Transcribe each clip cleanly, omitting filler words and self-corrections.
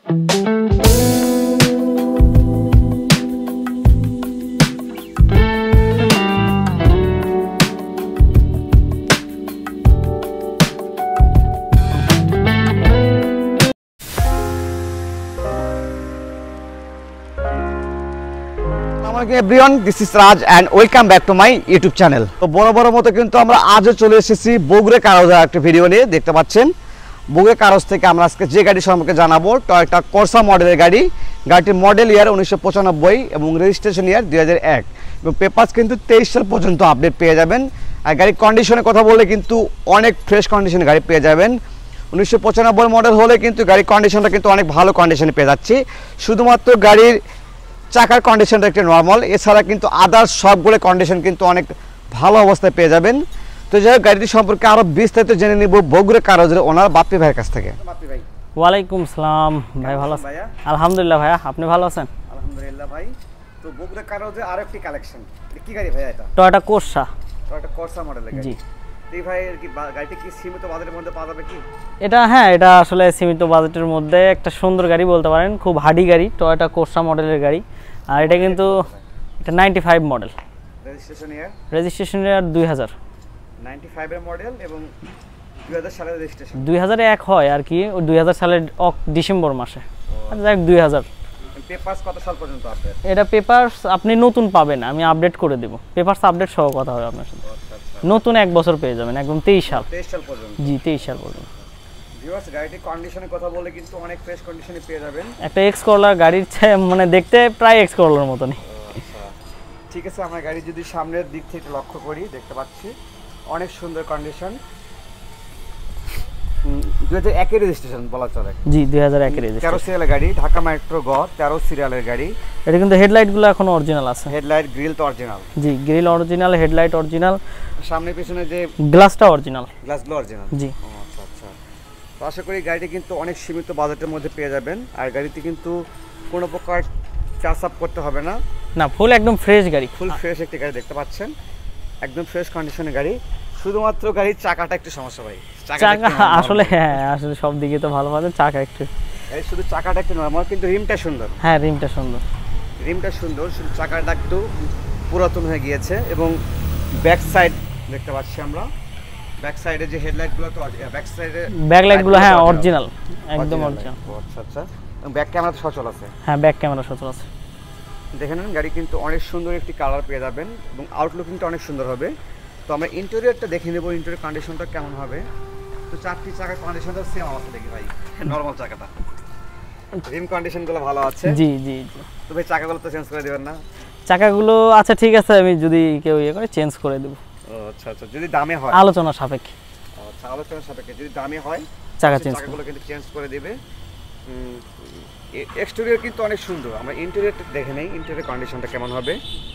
everyone, this is Raj and welcome back to my YouTube channel. তো বড় মতো কিন্তু আমরা আজও চলে এসেছি বগুড়া কারোজের একটা ভিডিও নিয়ে। দেখতে পাচ্ছেন বগুড়া কারোজ থেকে আমরা আজকে যে গাড়ি সম্পর্কে জানাবো, টয়োটা কোর্সা মডেলের গাড়ি। গাড়িটির মডেল ইয়ার 1995 এবং রেজিস্ট্রেশন ইয়ার 2001 এবং পেপারস কিন্তু 23 সাল পর্যন্ত আপডেট পেয়ে যাবেন। আর গাড়ির কন্ডিশনের কথা বললে কিন্তু অনেক ফ্রেশ কন্ডিশনে গাড়ি পেয়ে যাবেন। 1995 মডেল হলে কিন্তু গাড়ির কন্ডিশনটা কিন্তু অনেক ভালো কন্ডিশনে পেয়ে যাচ্ছি। শুধুমাত্র গাড়ির চাকার কন্ডিশনটা একটু নর্মাল, এছাড়া কিন্তু আদার্স সবগুলো কন্ডিশন কিন্তু অনেক ভালো অবস্থায় পেয়ে যাবেন। তো যাই হোক, গাড়িটি সম্পর্কে আরো বিস্তারিত জেনে নিব বগুড়া কারোজের ওনার বাপ্পি ভাইয়ের কাছ থেকে। বাপ্পি ভাই, ওয়ালাইকুম সালাম ভাই, ভালো আছেন? আলহামদুলিল্লাহ ভাইয়া, আপনি ভালো আছেন? আলহামদুলিল্লাহ ভাই। তো বগুড়া কারোজের আরেকটি কালেকশন, কি গাড়ি ভাই এটা? Toyota Corsa. টয়োটা কোর্সা মডেলের গাড়ি। জি ভাই, কি গাড়িটি কি সীমিত বাজেটের মধ্যে পাওয়া যাবে কি? এটা হ্যাঁ, এটা আসলে সীমিত বাজেটের মধ্যে একটা সুন্দর গাড়ি বলতে পারেন, খুব হার্ডি গাড়ি, টয়োটা কোর্সা মডেলের গাড়ি। আর এটা কিন্তু এটা 95 মডেল। রেজিস্ট্রেশন ইয়ার 2000। 95 এর মডেল এবং 2000 সালের রেজিস্ট্রেশন। 2001 হয় আর কি, 2000 সালের ডিসেম্বর মাসে। আর যাক 2000। পেপারস কত সাল পর্যন্ত আপডেট? এটা পেপারস আপনি নতুন পাবেন, আমি আপডেট করে দেব। পেপারস আপডেট সহ কথা হবে আপনার সাথে। নতুন 1 বছর পেয়ে যাবেন, একদম 23 সাল। 23 সাল পর্যন্ত। জি 23 সাল পর্যন্ত। ভিউয়ার্স, গাড়িটির কন্ডিশনের কথা বলে কিন্তু অনেক ফ্রেশ কন্ডিশনে পেয়ে যাবেন। একটা X-Corolla গাড়ির মানে দেখতে প্রায় X-Corollaর মতনই। আচ্ছা ঠিক আছে, আমরা গাড়ি যদি সামনের দিক থেকে লক্ষ্য করি, দেখতে পাচ্ছি অনেক সুন্দর কন্ডিশন। 2001 এর রেজিস্ট্রেশন বলা চলে। জি 2001 এর রেজিস্ট্রেশন। 13 সিরিয়ালের গাড়ি, ঢাকা মেট্রো গ 13 সিরিয়ালের গাড়ি। এটা কিন্তু হেডলাইট গুলো এখনো অরিজিনাল আছে। হেডলাইট গ্রিল তো অরিজিনাল। জি গ্রিল অরিজিনাল, হেডলাইট অরিজিনাল, সামনে পিছনে যে গ্লাসটা অরিজিনাল। গ্লাসগুলো অরিজিনাল। জি আচ্ছা আচ্ছা। তো আশা করি গাড়িটি কিন্তু অনেক সীমিত বাজেটের মধ্যে পেয়ে যাবেন। আর গাড়িতে কিন্তু কোনো প্রকার চার্জ আপ করতে হবে না। না, ফুল একদম ফ্রেশ গাড়ি, ফুল ফ্রেশ একটি গাড়ি দেখতে পাচ্ছেন, একদম ফ্রেশ কন্ডিশনের গাড়ি। শুধুমাত্র গাড়ির চাকাটা একটু সমস্যা ভাই। চাকা আসলে হ্যাঁ, আসলে সব দিকে তো ভালো পাবে, চাকা একটু এই শুধু চাকাটা একটু নরমাল, কিন্তু রিমটা সুন্দর। হ্যাঁ রিমটা সুন্দর, রিমটা সুন্দর, শুধু চাকাটা একটু পুরাতন হয়ে গিয়েছে। এবং ব্যাক সাইড দেখতে পাচ্ছি আমরা, ব্যাক সাইডে যে হেডলাইটগুলো তো ব্যাক সাইডে ব্যাকলাইটগুলো হ্যাঁ অরিজিনাল, একদম অরিজিনাল। আচ্ছা আচ্ছা। এবং ব্যাক ক্যামেরা তো সচল আছে। হ্যাঁ ব্যাক ক্যামেরা সচল আছে। দেখে নেন, গাড়ি কিন্তু অনেক সুন্দর একটি কালার পেয়ে যাবেন এবং আউটলুকিংটা অনেক সুন্দর হবে। তো আমরা ইন্টেরিয়রটা দেখে নেব, ইন্টেরিয়র কন্ডিশনটা কেমন হবে। তো চারটি চাকার কন্ডিশনটা সেম অবস্থা দেখি ভাই, নরমাল চাকাটা, রিম কন্ডিশনগুলো ভালো আছে। জি জি জি। তো ভাই চাকাগুলো তো চেঞ্জ করে দিবেন না? চাকাগুলো আচ্ছা ঠিক আছে, আমি যদি কেউ ইয়ে করে চেঞ্জ করে দেব। আচ্ছা আচ্ছা, যদি দামে হয় আলোচনা সাপেক্ষে। আচ্ছা, আলোচনা সাপেক্ষে যদি দামে হয় চাকাগুলো কিন্তু চেঞ্জ করে দিবে। এক্সটেরিয়র কিন্তু অনেক সুন্দর। আমরা ইন্টেরিয়রটা দেখে নেই, ইন্টেরিয়র কন্ডিশনটা কেমন হবে।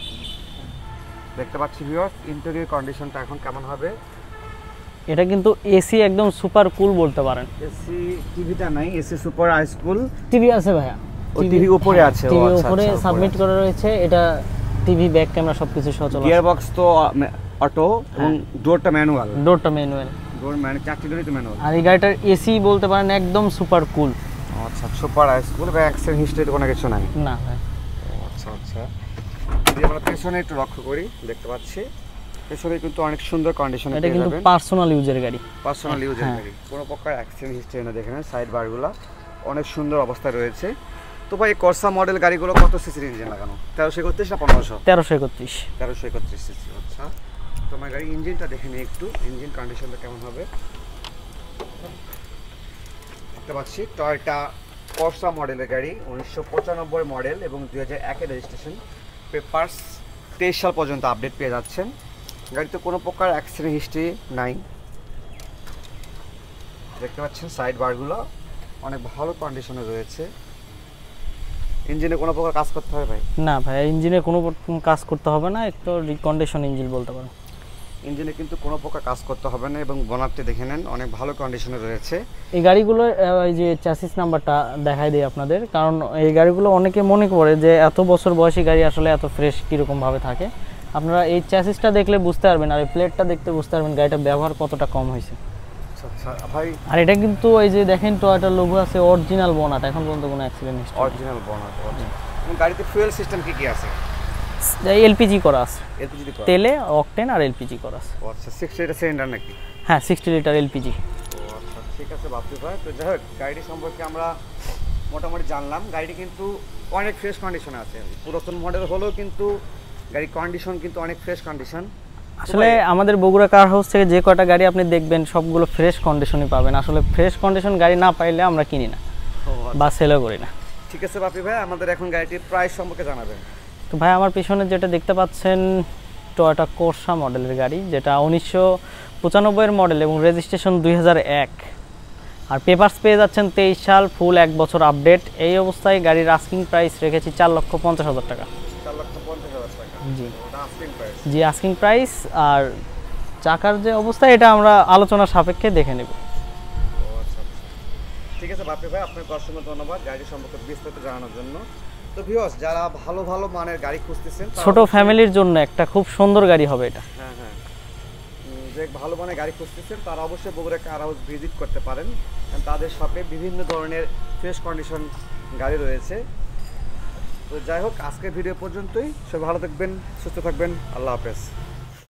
দেখতে পাচ্ছি ভিউয়ার্স, ইন্টেরিয়র কন্ডিশনটা এখন কেমন হবে। এটা কিন্তু এসি একদম সুপার কুল বলতে পারেন। এসি টিভিটা নাই, AC super ice cool. TV আছে ভাইয়া, ও টিভি উপরে আছে। ও আচ্ছা, উপরে সাবমিট করা রয়েছে। এটা টিভি, ব্যাক ক্যামেরা সবকিছু সচল আছে। গিয়ার বক্স তো অটো এবং ডোরটা ম্যানুয়াল। ডোরটা ম্যানুয়াল, ডোর চারটি ডোরই তো ম্যানুয়াল। আর এই গাড়িটার এসি বলতে পারেন একদম সুপার কুল। আচ্ছা, সুপার আইস কুল বা অ্যাক্সিডেন্ট হিস্ট্রি কোনো কিছু নাই না ভাই। আচ্ছা আচ্ছা। যদি আমরা পেছনে একটু লক্ষ্য করি, দেখতে পাচ্ছি পেছনে কিন্তু অনেক সুন্দর কন্ডিশনে। এটা কিন্তু পার্সোনাল ইউজের গাড়ি, পার্সোনাল ইউজের গাড়ি, কোনো প্রকার অ্যাক্সিডেন্ট হিস্ট্রি না। দেখেন সাইড বারগুলো অনেক সুন্দর অবস্থায় রয়েছে। তো ভাই কোর্সা মডেল গাড়িগুলো কত সিসির ইঞ্জিন লাগানো? 1331 না 1500? 1331। 1331 সিসি। আচ্ছা, তো আমার গাড়ি ইঞ্জিনটা দেখে নিই একটু, ইঞ্জিন কন্ডিশনটা কেমন হবে। দেখতে পাচ্ছি টয়োটা কোর্সা মডেলের গাড়ি, 1995 মডেল এবং 2001 এর রেজিস্ট্রেশন। পেপারস 23 সাল পর্যন্ত আপডেট পেয়ে যাচ্ছেন। গাড়িতে কোনো প্রকার অ্যাক্সিডেন্ট হিস্ট্রি নাই। দেখতে পাচ্ছেন সাইড বারগুলো অনেক ভালো কন্ডিশনে রয়েছে। ইঞ্জিনে কোনো প্রকার কাজ করতে হবে ভাই? না ভাই, ইঞ্জিনে কোনো কাজ করতে হবে না, একটু রিকন্ডিশন ইঞ্জিন বলতে পারেন। ইঞ্জিনে কিন্তু কোনো প্রকার কাজ করতে হবে না এবং বনারটি দেখে নেন, অনেক ভালো কন্ডিশনে রয়েছে। এই গাড়িগুলো এই যে চ্যাসিস নাম্বারটা দেখাই দেই আপনাদের, কারণ এই গাড়িগুলো অনেকে মনে করে যে এত বছর বয়সী গাড়ি আসলে এত ফ্রেশ কীরকমভাবে থাকে। আপনারা এই চ্যাসিসটা দেখলে বুঝতে পারবেন, আর এই প্লেটটা দেখতে বুঝতে পারবেন গাড়িটা ব্যবহার কতটা কম হয়েছে। আচ্ছা আচ্ছা ভাই। আর এটা কিন্তু এই যে দেখেন টয়োটা লোগো আছে, অরিজিনাল বনাট, এখন পর্যন্ত কোনো অ্যাক্সিডেন্ট হিস্ট্রি। অরিজিনাল বনাট। এবং গাড়িতে ফুয়েল সিস্টেম কি আছে? এলপিজি করা আছে, এলপিজি করা, তেলে অকটেন আর এলপিজি করা আছে। ও আচ্ছা 6 লিটার সিলিন্ডার নাকি? হ্যাঁ 60 লিটার এলপিজি। ও আচ্ছা ঠিক আছে বাপ্পি ভাই। তো যাই হোক গাড়িটি সম্পর্কে আমরা মোটামুটি জানলাম। গাড়িটি কিন্তু অনেক ফ্রেশ কন্ডিশনে আছে, পুরাতন মডেল হলেও কিন্তু গাড়ির কন্ডিশন কিন্তু অনেক ফ্রেশ কন্ডিশন। আসলে আমাদের বগুড়া কার হাউস থেকে যে কয়টা গাড়ি আপনি দেখবেন সবগুলো ফ্রেশ কন্ডিশনই পাবেন। আসলে ফ্রেশ কন্ডিশন গাড়ি না পাইলে আমরা কিনি না বা সেলও করি না। ঠিক আছে বাপ্পি ভাই, আমাদের এখন গাড়িটির প্রাইস সম্পর্কে জানাবেন। তো ভাই আমার পিছনে যেটা দেখতে পাচ্ছেন টয়োটা কোর্সা মডেলের গাড়ি, যেটা 1995 এর মডেল এবং রেজিস্ট্রেশন 2001, আর পেপারস পেয়ে যাচ্ছেন 23 সাল, ফুল 1 বছর আপডেট। এই অবস্থায় গাড়ির আস্কিং প্রাইস রেখেছি 4,50,000 টাকা। 4,50,000 টাকা জি ওটা আস্কিং প্রাইস। জি আস্কিং প্রাইস। আর চাকার যে অবস্থা এটা আমরা আলোচনার সাপেক্ষে দেখে নেব। ও আচ্ছা আচ্ছা ঠিক আছে বাপ্পি ভাই, আপনাকে অসংখ্য ধন্যবাদ গাড়ি সম্পর্কে বিস্তারিত জানানোর জন্য। তো ভিউয়ার্স, যারা ভালো ভালো মানের গাড়ি খুঁজতেছেন, ছোট ফ্যামিলির জন্য একটা খুব সুন্দর গাড়ি হবে এটা। হ্যাঁ হ্যাঁ, যে ভালো মানের গাড়ি খুঁজতেছেন তারা অবশ্যই বগুড়া কার হাউস ভিজিট করতে পারেন, কারণ তাদের শপে বিভিন্ন ধরনের ফ্রেশ কন্ডিশন গাড়ি রয়েছে। তো যাই হোক আজকের ভিডিও পর্যন্তই, সবাই ভালো থাকবেন, সুস্থ থাকবেন, আল্লাহ হাফেজ।